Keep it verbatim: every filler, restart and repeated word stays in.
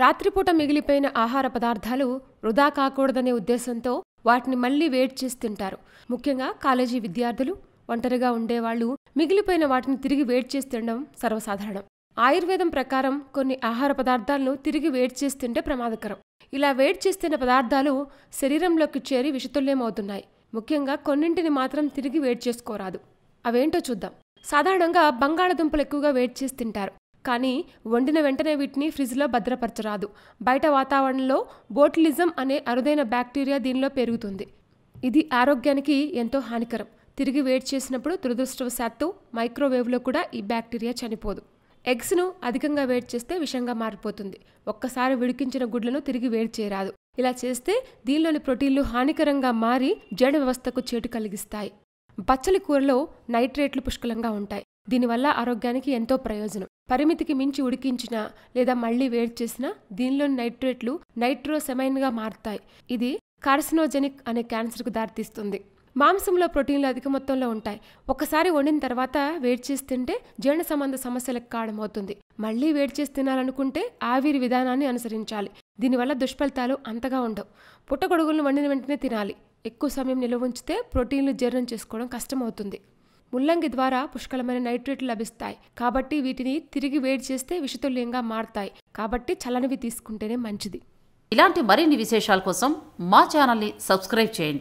రాత్రిపూట మిగిలిపోయిన ఆహార పదార్థాలు వృధా కాకూడదనే ఉద్దేశంతో వాటిని మళ్లీ వేడి చేసి తింటారు. ముఖ్యంగా కాలేజీ విద్యార్థులు, ఒంటరిగా ఉండేవాళ్లు మిగిలిపోయిన వాటిని తిరిగి వేడి చేసి తినడం సర్వసాధారణం. ఆయుర్వేదం ప్రకారం కొన్ని ఆహార పదార్థాలను తిరిగి వేడి చేసి తింటే ప్రమాదకరం. ఇలా వేడి చేసి తిన్న పదార్థాలు శరీరంలోకి చేరి విషతుల్యమవుతున్నాయి. ముఖ్యంగా కొన్నింటిని మాత్రం తిరిగి వేడి చేసుకోరాదు. అవేంటో చూద్దాం. సాధారణంగా బంగాళదుంపలు ఎక్కువగా వేడి చేసి తింటారు. కానీ వండిన వెంటనే వీటిని ఫ్రిడ్జ్లో భద్రపరచరాదు. బయట వాతావరణంలో బోటులిజం అనే అరుదైన బ్యాక్టీరియా దీనిలో పెరుగుతుంది. ఇది ఆరోగ్యానికి ఎంతో హానికరం. తిరిగి వేడి చేసినప్పుడు దురదృష్టవశాత్తు మైక్రోవేవ్లో కూడా ఈ బ్యాక్టీరియా చనిపోదు. ఎగ్స్ను అధికంగా వేడి చేస్తే విషంగా మారిపోతుంది. ఒక్కసారి ఉడికించిన గుడ్లను తిరిగి వేడి చేయరాదు. ఇలా చేస్తే దీనిలోని ప్రోటీన్లు హానికరంగా మారి జీర్ణ వ్యవస్థకు చేటు కలిగిస్తాయి. పచ్చలి కూరలో నైట్రేట్లు పుష్కలంగా ఉంటాయి. దీనివల్ల ఆరోగ్యానికి ఎంతో ప్రయోజనం. పరిమితికి మించి ఉడికించినా లేదా మళ్లీ వేడి చేసినా దీనిలోని నైట్రేట్లు నైట్రోసెమైన్గా మారుతాయి. ఇది కార్సినోజెనిక్ అనే క్యాన్సర్కు దారితీస్తుంది. మాంసంలో ప్రోటీన్లు అధిక మొత్తంలో ఉంటాయి. ఒకసారి వండిన తర్వాత వేడి చేసి తింటే జీర్ణ సంబంధ సమస్యలకు కారణమవుతుంది. మళ్లీ వేడి చేసి తినాలనుకుంటే ఆవిరి విధానాన్ని అనుసరించాలి. దీనివల్ల దుష్ఫలితాలు అంతగా ఉండవు. పుట్టగొడుగులను వండిన వెంటనే తినాలి. ఎక్కువ సమయం నిల్వ ఉంచితే ప్రోటీన్లు జీర్ణం చేసుకోవడం కష్టమవుతుంది. ముల్లంగి ద్వారా పుష్కలమైన నైట్రేట్లు లభిస్తాయి. కాబట్టి వీటిని తిరిగి వేడి చేస్తే విషతుల్యంగా మారతాయి. కాబట్టి చల్లనివి తీసుకుంటేనే మంచిది. ఇలాంటి మరిన్ని విశేషాల కోసం మా ఛానల్ని సబ్స్క్రైబ్ చేయండి.